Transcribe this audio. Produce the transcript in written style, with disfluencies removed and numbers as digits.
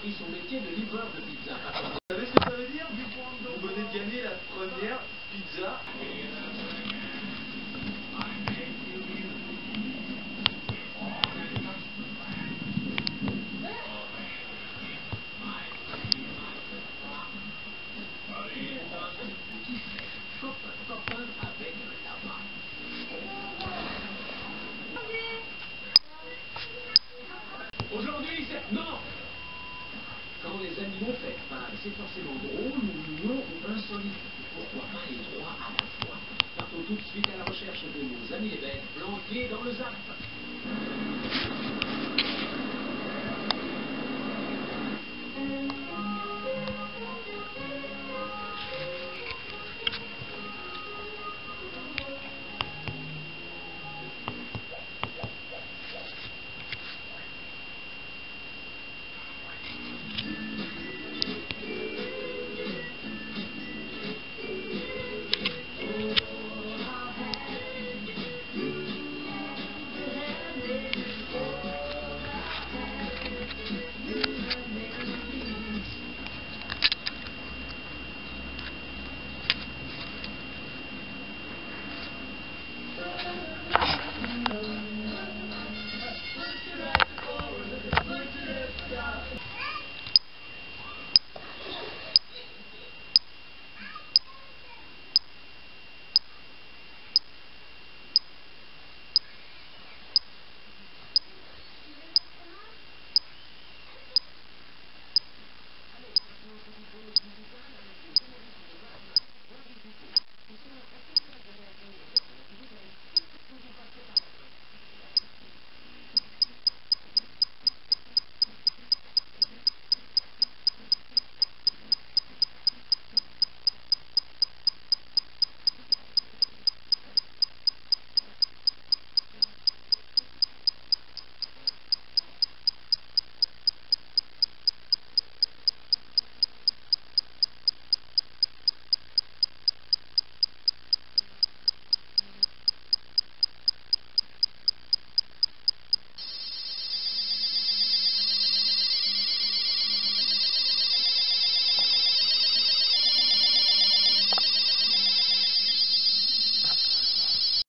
repris son métier de livreur de pizza. Vous savez ce que ça veut dire? Vous venez de gagner la première pizza. Copain avec un lapin. Aujourd'hui, c'est... Non! Quand les animaux fêtent Pâques, c'est forcément drôle ou mignon ou insolite. Pourquoi pas les trois à la fois? Partons tout de suite à la recherche de nos amis les bêtes planqués dans le Zap.